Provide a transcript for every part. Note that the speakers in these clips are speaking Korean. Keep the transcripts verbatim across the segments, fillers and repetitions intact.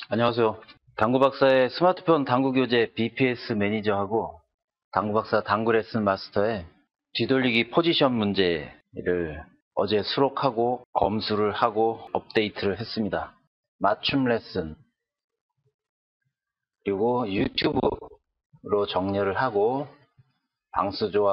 안녕하세요. 당구박사의 스마트폰 당구교재 비피에스 매니저하고 당구박사 당구레슨 마스터의 뒤돌리기 포지션 문제를 어제 수록하고 검수를 하고 업데이트를 했습니다. 맞춤 레슨 그리고 유튜브로 정렬을 하고 방수조화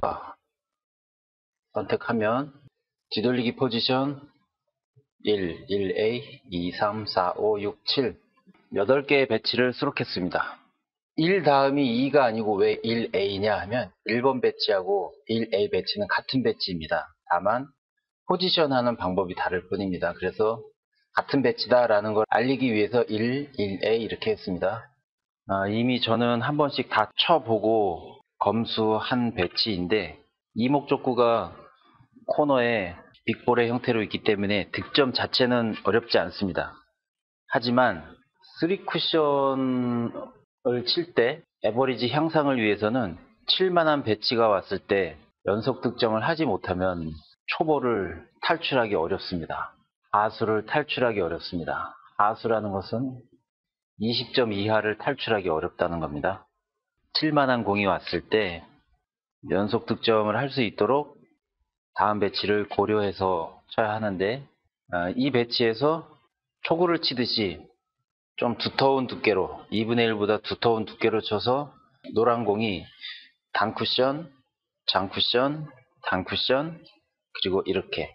선택하면 뒤돌리기 포지션 일, 일 에이, 이, 삼, 사, 오, 육, 칠 여덟 개의 배치를 수록했습니다. 일 다음이 이가 아니고 왜 일 에이냐 하면 일 번 배치하고 일 에이 배치는 같은 배치입니다. 다만 포지션하는 방법이 다를 뿐입니다. 그래서 같은 배치다 라는 걸 알리기 위해서 일, 일 에이 이렇게 했습니다. 아, 이미 저는 한 번씩 다 쳐보고 검수한 배치인데 이 목적구가 코너에 빅볼의 형태로 있기 때문에 득점 자체는 어렵지 않습니다. 하지만 쓰리 쿠션을 칠 때 에버리지 향상을 위해서는 칠만한 배치가 왔을 때 연속 득점을 하지 못하면 초보를 탈출하기 어렵습니다. 하수를 탈출하기 어렵습니다. 하수라는 것은 이십 점 이하를 탈출하기 어렵다는 겁니다. 칠만한 공이 왔을 때 연속 득점을 할 수 있도록 다음 배치를 고려해서 쳐야 하는데 이 배치에서 초구를 치듯이 좀 두터운 두께로 이분의 일보다 두터운 두께로 쳐서 노란 공이 단쿠션, 장쿠션, 단쿠션 그리고 이렇게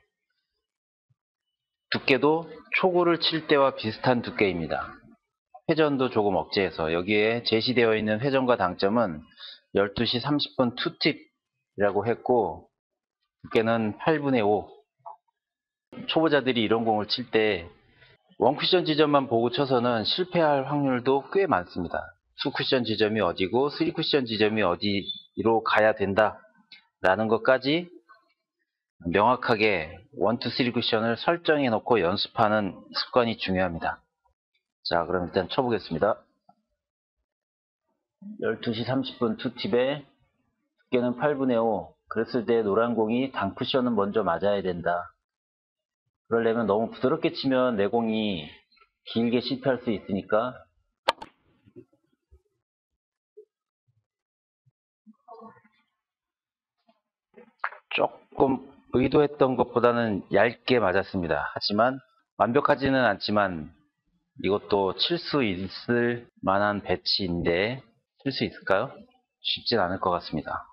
두께도 초구를 칠 때와 비슷한 두께입니다. 회전도 조금 억제해서 여기에 제시되어 있는 회전과 당점은 열두 시 삼십 분 투 팁이라고 했고 두께는 팔분의 오. 초보자들이 이런 공을 칠 때 원쿠션 지점만 보고 쳐서는 실패할 확률도 꽤 많습니다. 투쿠션 지점이 어디고 쓰리쿠션 지점이 어디로 가야 된다 라는 것까지 명확하게 일, 이, 쓰리 쿠션을 설정해 놓고 연습하는 습관이 중요합니다. 자, 그럼 일단 쳐보겠습니다. 열두 시 삼십 분 투 팁에 두께는 팔분의 오. 그랬을 때 노란 공이 단쿠션은 먼저 맞아야 된다. 그러려면 너무 부드럽게 치면 내 공이 길게 실패할 수 있으니까 조금 의도했던 것보다는 얇게 맞았습니다. 하지만 완벽하지는 않지만 이것도 칠 수 있을 만한 배치인데 칠 수 있을까요? 쉽진 않을 것 같습니다.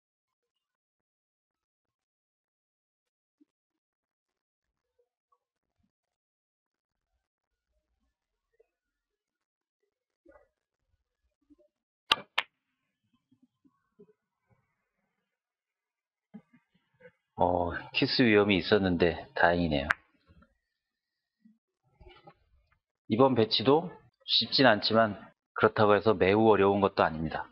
어, 키스 위험이 있었는데 다행이네요. 이번 배치도 쉽진 않지만 그렇다고 해서 매우 어려운 것도 아닙니다.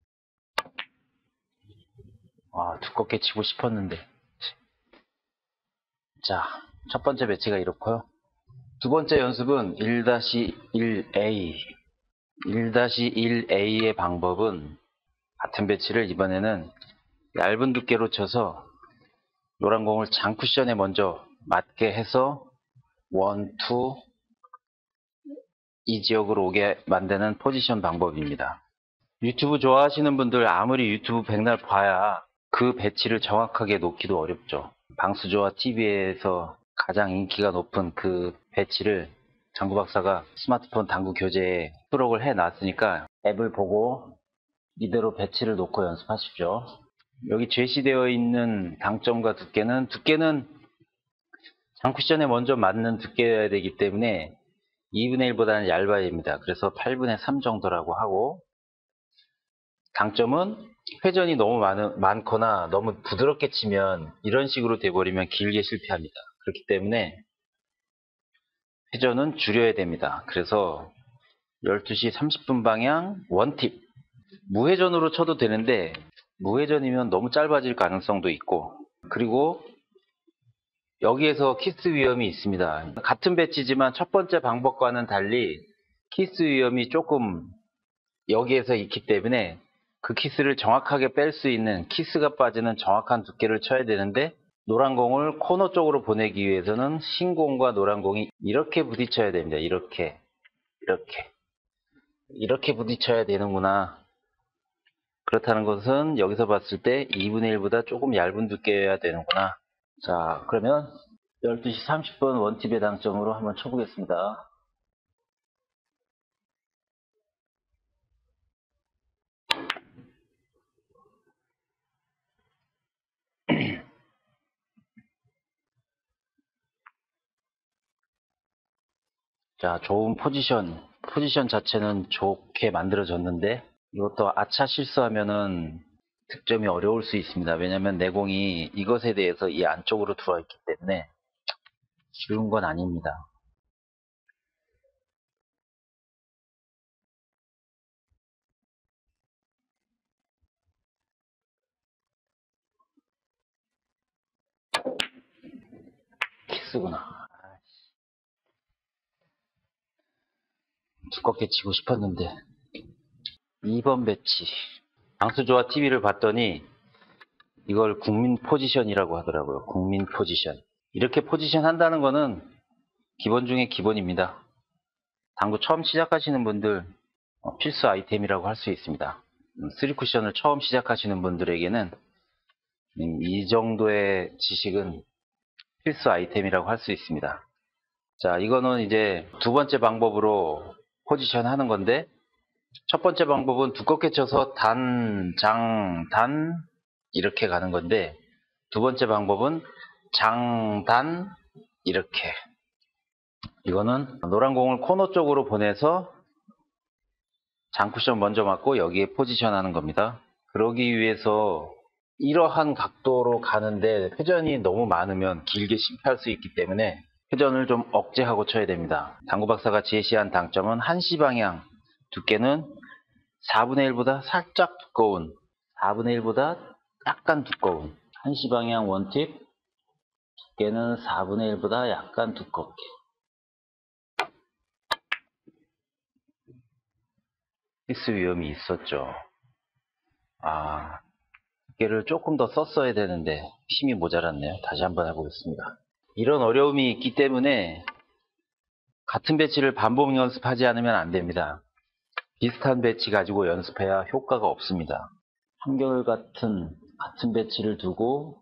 아, 두껍게 치고 싶었는데. 자, 첫 번째 배치가 이렇고요. 두 번째 연습은 일 일 에이. 일 일 에이의 방법은 같은 배치를 이번에는 얇은 두께로 쳐서 노란 공을 장쿠션에 먼저 맞게 해서 일, 이, 이 지역으로 오게 만드는 포지션 방법입니다. 유튜브 좋아하시는 분들 아무리 유튜브 백날 봐야 그 배치를 정확하게 놓기도 어렵죠. 방수조화 티비에서 가장 인기가 높은 그 배치를 당구박사가 스마트폰 당구 교재에 수록을 해놨으니까 앱을 보고 이대로 배치를 놓고 연습하십시오. 여기 제시되어 있는 당점과 두께는 두께는 장쿠션에 먼저 맞는 두께여야 되기 때문에 이분의 일보다는 얇아야 됩니다. 그래서 팔분의 삼 정도라고 하고 당점은 회전이 너무 많, 많거나 너무 부드럽게 치면 이런 식으로 돼버리면 길게 실패합니다. 그렇기 때문에 회전은 줄여야 됩니다. 그래서 열두 시 삼십 분 방향 원팁 무회전으로 쳐도 되는데 무회전이면 너무 짧아질 가능성도 있고 그리고 여기에서 키스 위험이 있습니다. 같은 배치지만 첫 번째 방법과는 달리 키스 위험이 조금 여기에서 있기 때문에 그 키스를 정확하게 뺄 수 있는 키스가 빠지는 정확한 두께를 쳐야 되는데 노란 공을 코너 쪽으로 보내기 위해서는 흰 공과 노란 공이 이렇게 부딪혀야 됩니다. 이렇게 이렇게 이렇게 부딪혀야 되는구나. 그렇다는 것은 여기서 봤을 때 이분의 일보다 조금 얇은 두께여야 되는구나. 자, 그러면 열두 시 삼십 분 원팁의 당점으로 한번 쳐보겠습니다. 자, 좋은 포지션, 포지션 자체는 좋게 만들어졌는데 이것도 아차 실수하면은 득점이 어려울 수 있습니다. 왜냐면 내공이 이것에 대해서 이 안쪽으로 들어있기 때문에 쉬운 건 아닙니다. 키스구나. 두껍게 치고 싶었는데. 이 번 배치. 방수조화 티비를 봤더니 이걸 국민 포지션이라고 하더라고요. 국민 포지션. 이렇게 포지션 한다는 거는 기본 중에 기본입니다. 당구 처음 시작하시는 분들 필수 아이템이라고 할 수 있습니다. 쓰리 쿠션을 처음 시작하시는 분들에게는 이 정도의 지식은 필수 아이템이라고 할 수 있습니다. 자, 이거는 이제 두 번째 방법으로 포지션 하는 건데, 첫 번째 방법은 두껍게 쳐서 단, 장, 단 이렇게 가는 건데, 두 번째 방법은 장, 단 이렇게. 이거는 노란 공을 코너 쪽으로 보내서 장쿠션 먼저 맞고 여기에 포지션 하는 겁니다. 그러기 위해서 이러한 각도로 가는데 회전이 너무 많으면 길게 실패할 수 있기 때문에 회전을 좀 억제하고 쳐야 됩니다. 당구박사가 제시한 당점은 한시 방향, 두께는 사분의 일보다 살짝 두꺼운, 사분의 일보다 약간 두꺼운 한시 방향 원팁, 두께는 사분의 일보다 약간 두껍게. 키스 위험이 있었죠. 아, 두께를 조금 더 썼어야 되는데 힘이 모자랐네요. 다시 한번 해보겠습니다. 이런 어려움이 있기 때문에 같은 배치를 반복 연습하지 않으면 안 됩니다. 비슷한 배치 가지고 연습해야 효과가 없습니다. 한결같은 같은 배치를 두고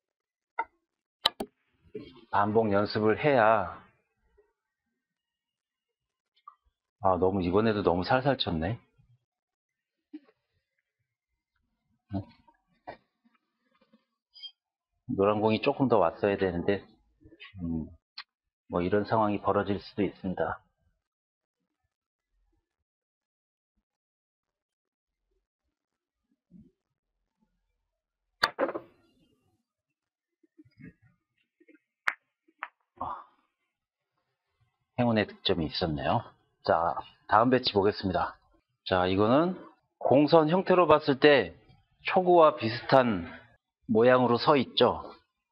반복 연습을 해야. 아, 너무 이번에도 너무 살살 쳤네. 노란 공이 조금 더 왔어야 되는데 음, 뭐 이런 상황이 벌어질 수도 있습니다. 행운의 득점이 있었네요. 자, 다음 배치 보겠습니다. 자, 이거는 공선 형태로 봤을 때 초구와 비슷한 모양으로 서 있죠.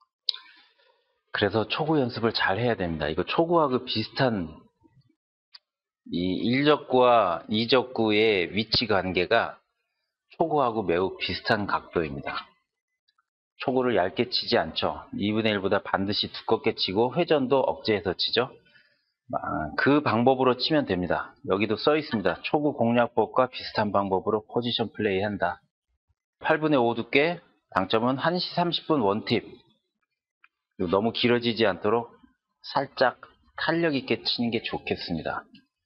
그래서 초구 연습을 잘 해야 됩니다. 이거 초구하고 비슷한 이 일 적구와 이 적구의 위치 관계가 초구하고 매우 비슷한 각도입니다. 초구를 얇게 치지 않죠. 이분의 일보다 반드시 두껍게 치고 회전도 억제해서 치죠. 그 방법으로 치면 됩니다. 여기도 써 있습니다. 초구 공략법과 비슷한 방법으로 포지션 플레이 한다. 팔분의 오 두께, 당점은 한 시 삼십 분 원팁. 너무 길어지지 않도록 살짝 탄력 있게 치는 게 좋겠습니다.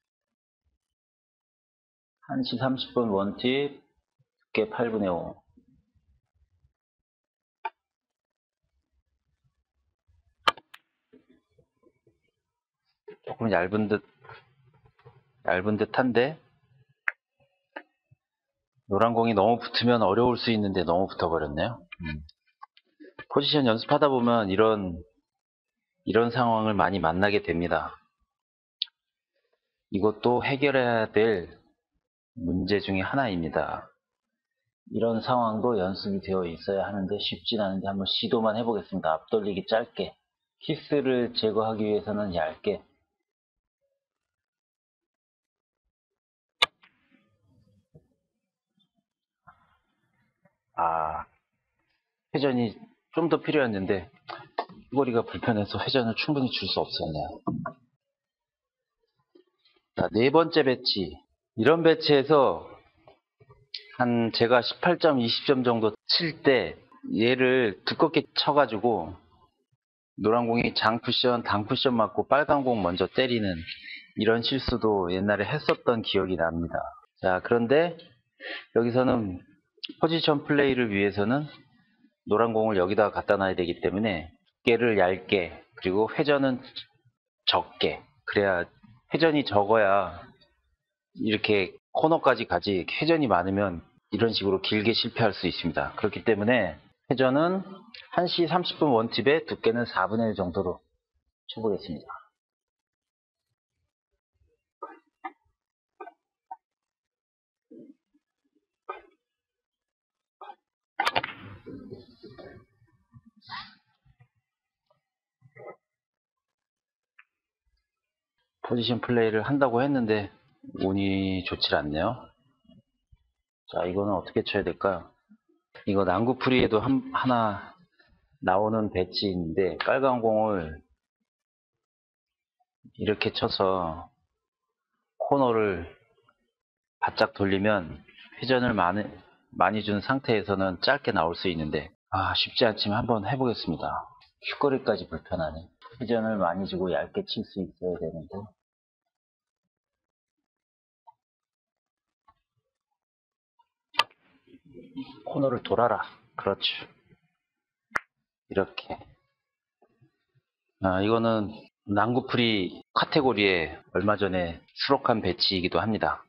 한 시 삼십 분 원팁, 두께 팔분의 오. 조금 얇은 듯, 얇은 듯한데, 노란 공이 너무 붙으면 어려울 수 있는데 너무 붙어버렸네요. 음. 포지션 연습하다 보면 이런, 이런 상황을 많이 만나게 됩니다. 이것도 해결해야 될 문제 중에 하나입니다. 이런 상황도 연습이 되어 있어야 하는데 쉽진 않은데 한번 시도만 해보겠습니다. 앞돌리기 짧게. 키스를 제거하기 위해서는 얇게. 아, 회전이 좀 더 필요했는데 거리가 불편해서 회전을 충분히 줄 수 없었네요. 자, 네 번째 배치. 이런 배치에서 한 제가 십팔 점, 이십 점 정도 칠 때 얘를 두껍게 쳐가지고 노란 공이 장 쿠션, 당 쿠션 맞고 빨간 공 먼저 때리는 이런 실수도 옛날에 했었던 기억이 납니다. 자, 그런데 여기서는 포지션 플레이를 위해서는 노란 공을 여기다가 갖다 놔야 되기 때문에 두께를 얇게, 그리고 회전은 적게, 그래야 회전이 적어야 이렇게 코너까지 가지, 회전이 많으면 이런 식으로 길게 실패할 수 있습니다. 그렇기 때문에 회전은 한 시 삼십 분 원팁에 두께는 사분의 일 정도로 쳐보겠습니다. 포지션 플레이를 한다고 했는데 운이 좋질 않네요. 자, 이거는 어떻게 쳐야 될까요? 이거 난구풀이에도 한, 하나 나오는 배치인데 빨간 공을 이렇게 쳐서 코너를 바짝 돌리면 회전을 많이, 많이 준 상태에서는 짧게 나올 수 있는데, 아, 쉽지 않지만 한번 해보겠습니다. 큐거리까지 불편하네. 회전을 많이 주고 얇게 칠 수 있어야 되는데. 코너를 돌아라. 그렇죠. 이렇게. 아, 이거는 난구풀이 카테고리에 얼마 전에 수록한 배치이기도 합니다.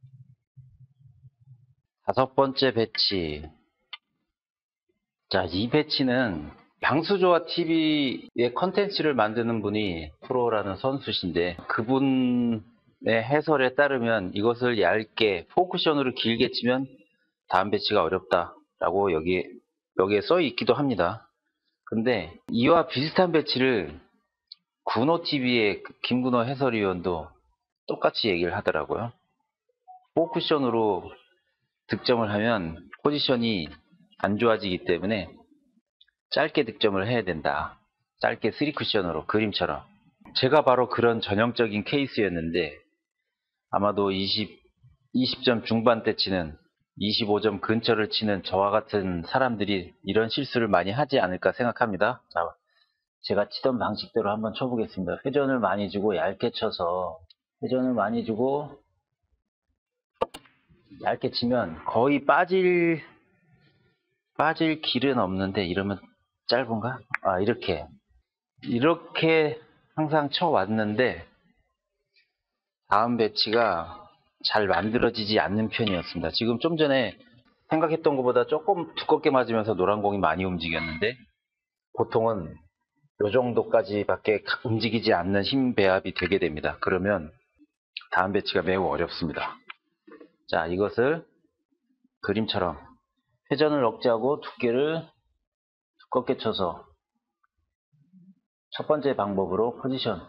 다섯 번째 배치. 자, 이 배치는 방수조화 티비의 컨텐츠를 만드는 분이 프로라는 선수신데, 그분의 해설에 따르면 이것을 얇게 포쿠션으로 길게 치면 다음 배치가 어렵다라고 여기, 여기에 써 있기도 합니다. 근데 이와 비슷한 배치를 군호티비의 김군호 해설위원도 똑같이 얘기를 하더라고요. 포쿠션으로 득점을 하면 포지션이 안 좋아지기 때문에 짧게 득점을 해야 된다. 짧게 쓰리 쿠션으로, 그림처럼. 제가 바로 그런 전형적인 케이스였는데 아마도 이십, 이십 점 중반대 치는, 이십오 점 근처를 치는 저와 같은 사람들이 이런 실수를 많이 하지 않을까 생각합니다. 자, 제가 치던 방식대로 한번 쳐보겠습니다. 회전을 많이 주고 얇게 쳐서, 회전을 많이 주고 얇게 치면 거의 빠질 빠질 길은 없는데, 이러면 짧은가? 아, 이렇게 이렇게 항상 쳐왔는데 다음 배치가 잘 만들어지지 않는 편이었습니다. 지금 좀 전에 생각했던 것보다 조금 두껍게 맞으면서 노란 공이 많이 움직였는데, 보통은 이 정도까지밖에 움직이지 않는 힘 배합이 되게 됩니다. 그러면 다음 배치가 매우 어렵습니다. 자, 이것을 그림처럼 회전을 억제하고 두께를 두껍게 쳐서 첫 번째 방법으로 포지션.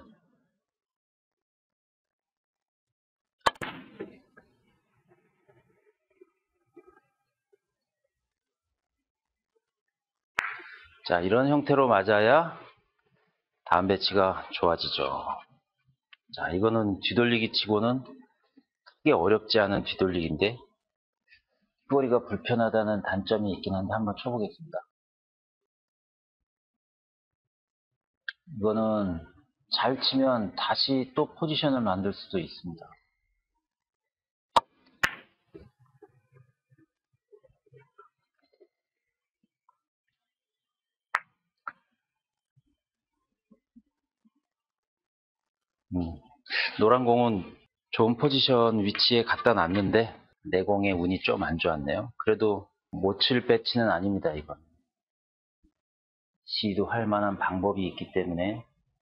자, 이런 형태로 맞아야 다음 배치가 좋아지죠. 자, 이거는 뒤돌리기 치고는 크게 어렵지 않은 뒤돌리기인데 큐거리가 불편하다는 단점이 있긴 한데 한번 쳐보겠습니다. 이거는 잘 치면 다시 또 포지션을 만들 수도 있습니다. 음, 노란 공은 좋은 포지션 위치에 갖다 놨는데 내 공의 운이 좀 안 좋았네요. 그래도 못 칠 배치는 아닙니다. 이건 시도할 만한 방법이 있기 때문에.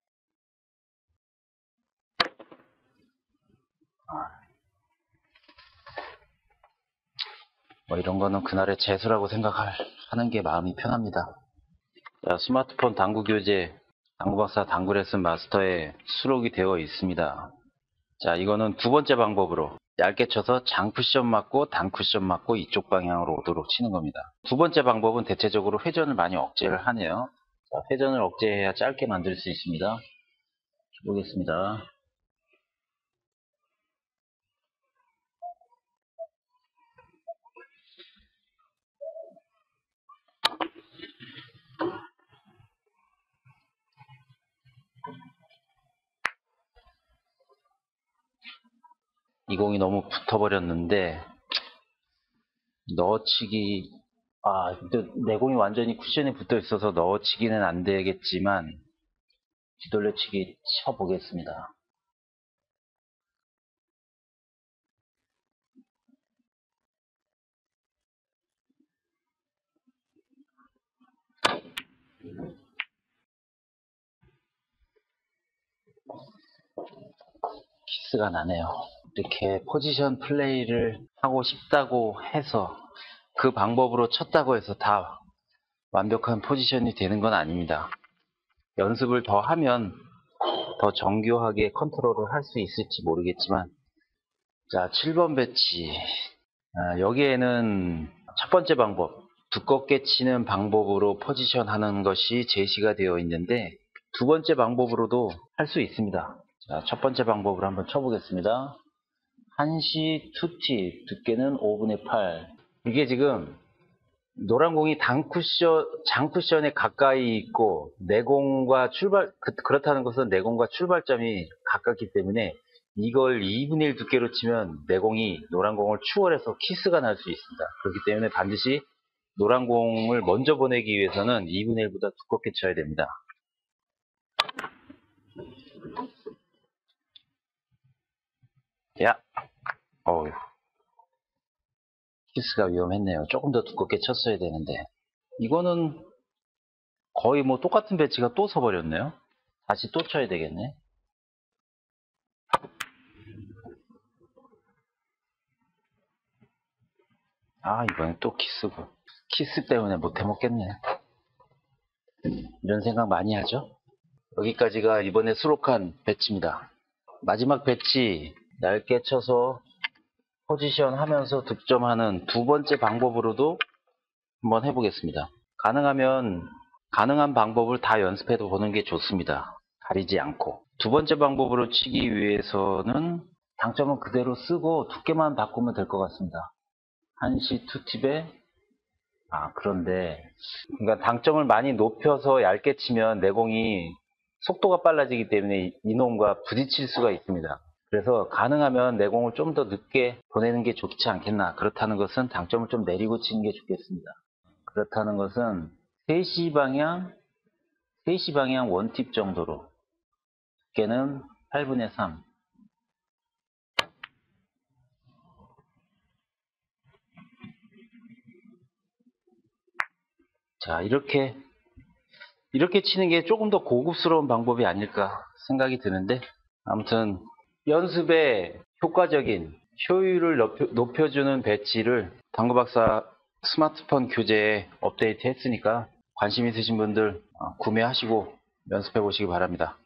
뭐 이런 거는 그날의 재수라고 생각하는 게 마음이 편합니다. 자, 스마트폰 당구 교재 당구박사 당구 레슨 마스터에 수록이 되어 있습니다. 자, 이거는 두 번째 방법으로 얇게 쳐서 장 쿠션 맞고 당 쿠션 맞고 이쪽 방향으로 오도록 치는 겁니다. 두 번째 방법은 대체적으로 회전을 많이 억제를 하네요. 자, 회전을 억제해야 짧게 만들 수 있습니다. 보겠습니다. 이 공이 너무 붙어버렸는데 넣어치기, 아, 근데 내 공이 완전히 쿠션에 붙어 있어서 넣어치기는 안 되겠지만 뒤돌려치기 쳐보겠습니다. 키스가 나네요. 이렇게 포지션 플레이를 하고 싶다고 해서 그 방법으로 쳤다고 해서 다 완벽한 포지션이 되는 건 아닙니다. 연습을 더 하면 더 정교하게 컨트롤을 할 수 있을지 모르겠지만, 자, 칠 번 배치. 아, 여기에는 첫 번째 방법, 두껍게 치는 방법으로 포지션 하는 것이 제시가 되어 있는데, 두 번째 방법으로도 할 수 있습니다. 자, 첫 번째 방법으로 한번 쳐보겠습니다. 한시 투티, 두께는 오분의 팔. 이게 지금 노란 공이 단쿠션, 장쿠션에 가까이 있고 내공과 출발, 그, 그렇다는 것은 내공과 출발점이 가깝기 때문에 이걸 이분의 일 두께로 치면 내공이 노란 공을 추월해서 키스가 날 수 있습니다. 그렇기 때문에 반드시 노란 공을 먼저 보내기 위해서는 이분의 일보다 두껍게 쳐야 됩니다. 야, 어휴. 키스가 위험했네요. 조금 더 두껍게 쳤어야 되는데. 이거는 거의 뭐 똑같은 배치가 또 서버렸네요. 다시 또 쳐야 되겠네. 아, 이번엔 또 키스고. 키스 때문에 못 해먹겠네. 이런 생각 많이 하죠? 여기까지가 이번에 수록한 배치입니다. 마지막 배치, 얇게 쳐서 포지션 하면서 득점하는 두 번째 방법으로도 한번 해보겠습니다. 가능하면 가능한 방법을 다 연습해 보는 게 좋습니다. 가리지 않고. 두 번째 방법으로 치기 위해서는 당점은 그대로 쓰고 두께만 바꾸면 될 것 같습니다. 한시 투팁에, 아, 그런데 그러니까 당점을 많이 높여서 얇게 치면 내공이 속도가 빨라지기 때문에 이놈과 부딪힐 수가 있습니다. 그래서 가능하면 내공을 좀 더 늦게 보내는 게 좋지 않겠나. 그렇다는 것은 당점을 좀 내리고 치는 게 좋겠습니다. 그렇다는 것은 세 시 방향, 세 시 방향 원팁 정도로, 두께는 팔분의 삼. 자, 이렇게 이렇게 치는 게 조금 더 고급스러운 방법이 아닐까 생각이 드는데, 아무튼 연습에 효과적인 효율을 높여, 높여주는 배치를 당구박사 스마트폰 교재에 업데이트 했으니까 관심 있으신 분들 구매하시고 연습해 보시기 바랍니다.